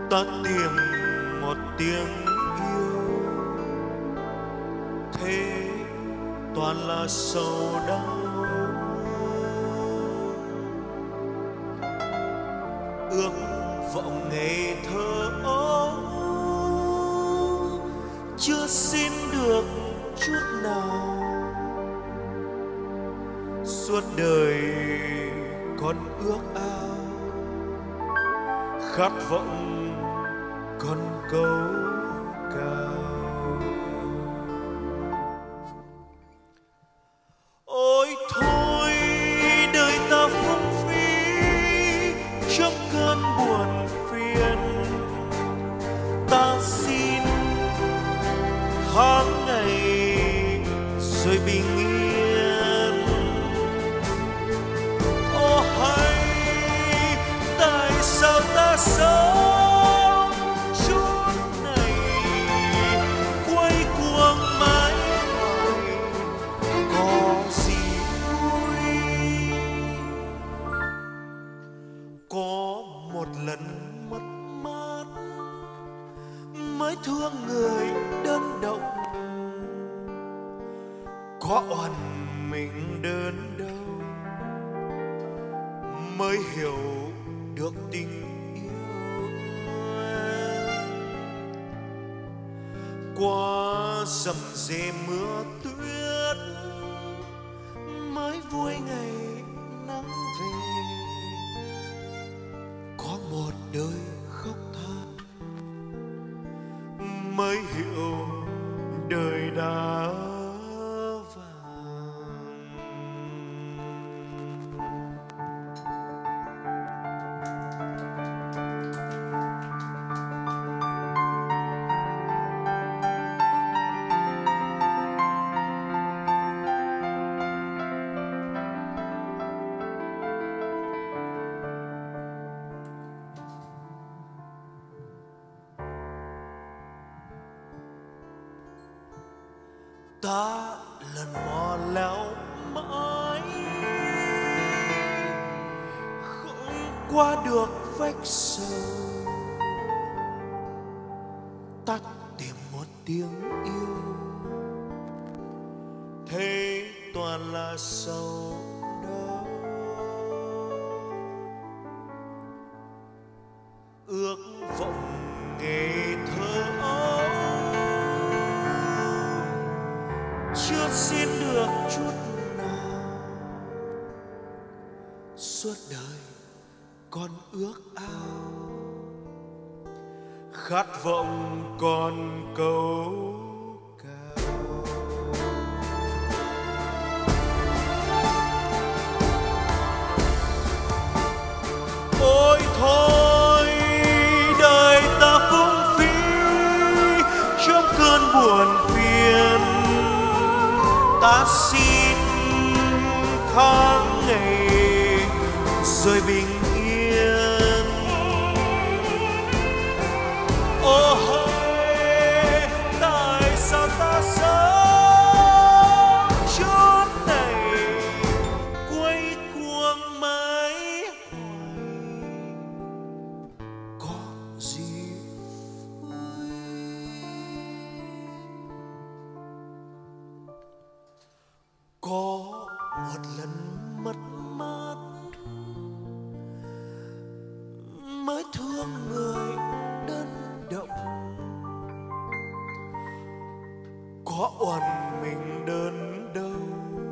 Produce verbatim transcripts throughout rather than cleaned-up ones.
ta tìm một tiếng yêu, thế toàn là sầu đau. Ước vọng ngày thơ ấu chưa xin được chút nào, suốt đời còn ước ao, khát vọng còn câu cao. Ôi thôi đời ta phung phí trong cơn buồn phiền, ta xin tháng ngày rồi bình yên. Ô hay tại sao ta sống chút này quay cuồng mãi hoài, có gì vui. Có một lần mất mát mới thương người đơn độc, có oan mình đơn đâu mới hiểu được tình yêu. Qua dầm dề mưa tuyết mới vui ngày nắng về, có một đời khóc than mới hiểu đời đã ta lần mò léo mãi không qua được vách sầu. Ta tìm một tiếng yêu, thế toàn là sầu đau. Ước vọng ngày thơ ấu chưa xin được chút nào, suốt đời còn ước ao, khát vọng còn câu cao. Ôi thôi đời ta phung phí trong cơn buồn phiền, ta xin tháng ngày rồi bình yên. Ô hỡi tại sao ta sống chút này quay cuồng mãi hoài, có gì vui. Có một lần mất mát mới thương người đơn độc, có oan mình đơn đâu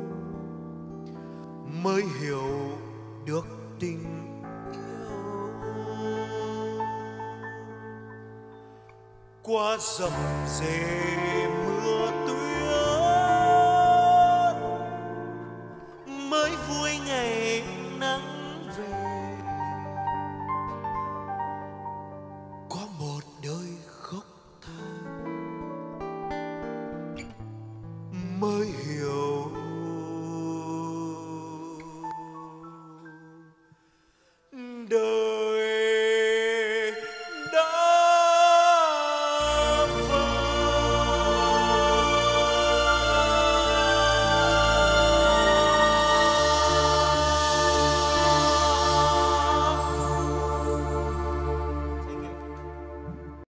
mới hiểu được tình yêu. Qua dầm dề mưa tuyết mới vui ngày nắng